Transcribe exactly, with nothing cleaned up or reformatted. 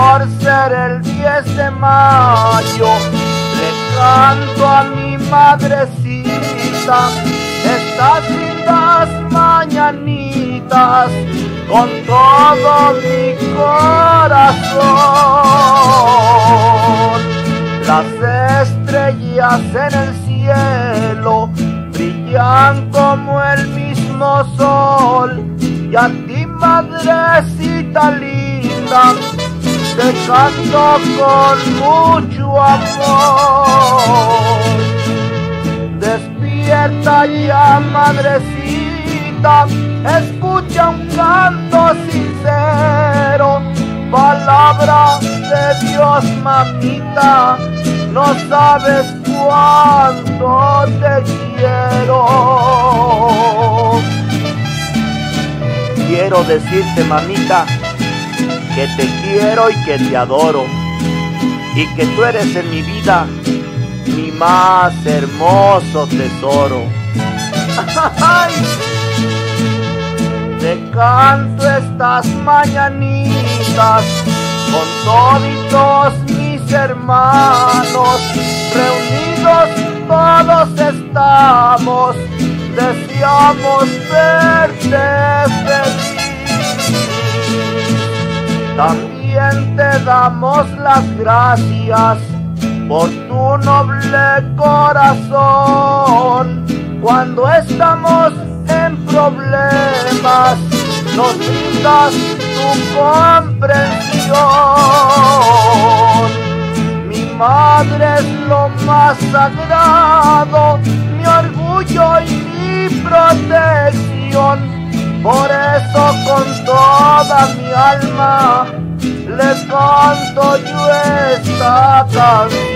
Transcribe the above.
por ser el diez de mayo, le canto a mi madrecita estas lindas mañanitas con todo mi corazón. Las estrellas en el cielo brillan como el mismo sol, y a ti, madrecita linda, te canto con mucho amor. Despierta ya, madrecita, escucha un canto sincero, palabra de Dios, mamita, no sabes cuánto te quiero. Quiero decirte, mamita, que te quiero y que te adoro, y que tú eres en mi vida mi más hermoso tesoro. Te canto estas mañanitas con toditos mis hermanos, reunidos todos estamos, deseamos verte feliz. También te damos las gracias por tu noble corazón. Cuando estamos en problemas, nos brindas tu comprensión. Mi madre es lo más sagrado, mi orgullo y mi protección. Por eso con toda mi alma le canto yo esta canción.